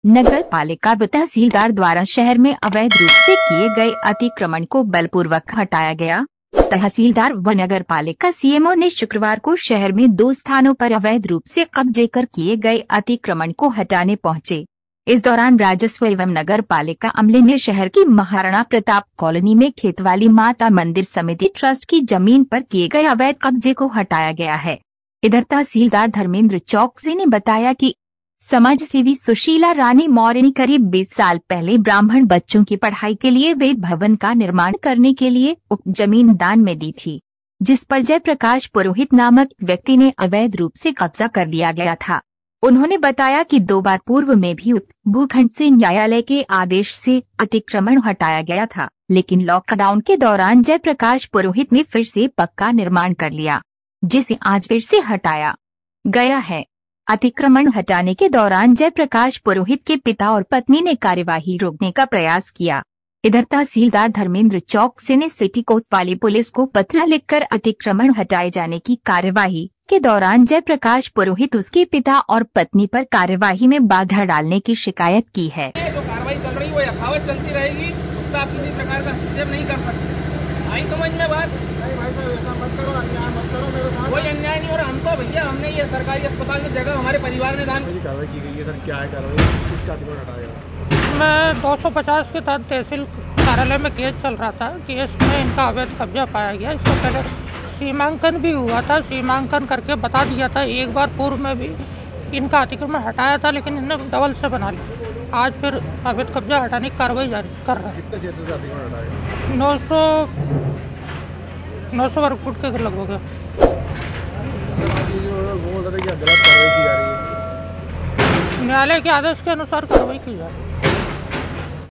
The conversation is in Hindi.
नगर पालिका व तहसीलदार द्वारा शहर में अवैध रूप से किए गए अतिक्रमण को बलपूर्वक हटाया गया। तहसीलदार व नगर पालिका सीएमओ ने शुक्रवार को शहर में 2 स्थानों पर अवैध रूप से कब्जे कर किए गए अतिक्रमण को हटाने पहुंचे। इस दौरान राजस्व एवं नगर पालिका अमले ने शहर की महाराणा प्रताप कॉलोनी में खेतवाली माता मंदिर समिति ट्रस्ट की जमीन पर किए गए अवैध कब्जे को हटाया गया है। इधर तहसीलदार धर्मेंद्र चौकसी ने बताया कि समाज सेवी सुशीला रानी मौर्य ने करीब 20 साल पहले ब्राह्मण बच्चों की पढ़ाई के लिए वेद भवन का निर्माण करने के लिए उक्त जमीन दान में दी थी, जिस पर जयप्रकाश पुरोहित नामक व्यक्ति ने अवैध रूप से कब्जा कर लिया गया था। उन्होंने बताया कि 2 बार पूर्व में भी उक्त भूखंड से न्यायालय के आदेश से अतिक्रमण हटाया गया था, लेकिन लॉकडाउन के दौरान जयप्रकाश पुरोहित ने फिर से पक्का निर्माण कर लिया, जिसे आज फिर से हटाया गया है। अतिक्रमण हटाने के दौरान जयप्रकाश पुरोहित के पिता और पत्नी ने कार्यवाही रोकने का प्रयास किया। इधर तहसीलदार धर्मेंद्र चौकसी ने सिटी कोतवाली पुलिस को पत्र लिखकर अतिक्रमण हटाए जाने की कार्यवाही के दौरान जयप्रकाश पुरोहित, उसके पिता और पत्नी पर कार्यवाही में बाधा डालने की शिकायत की है। जो कार्रवाई चल रही है वो यथावत चलती रहेगी, उसका आप किसी प्रकार का हस्तक्षेप नहीं कर सकते। आई समझ में बात? नहीं भाई साहब, ऐसा मत करो, अन्याय मत करो मेरे साथ। कोई अन्याय नहीं हो रहा। हम तो भैया हमने ये सरकारी अस्पताल में जगह हमारे परिवार ने दान कार्रवाई की गई है। सर क्या है कार्रवाई, किसका अतिक्रमण हटाया गया? इसमें 250 के तहत तहसील कार्यालय में केस चल रहा था। केस में इनका अवैध कब्जा पाया गया। इससे पहले सीमांकन भी हुआ था, सीमांकन करके बता दिया था। एक बार पूर्व में भी इनका अतिक्रमण हटाया था, लेकिन इन्होंने डबल से बना लिया। आज फिर अवैध कब्जा हटाने की कार्रवाई जारी कर रहा है। कितने क्षेत्र से अतिक्रमण हटाया? 900 वर्ग फुट के लगभग है। गलत कार्रवाई की जा रही है। न्यायालय के आदेश के अनुसार कार्रवाई की जा रही है।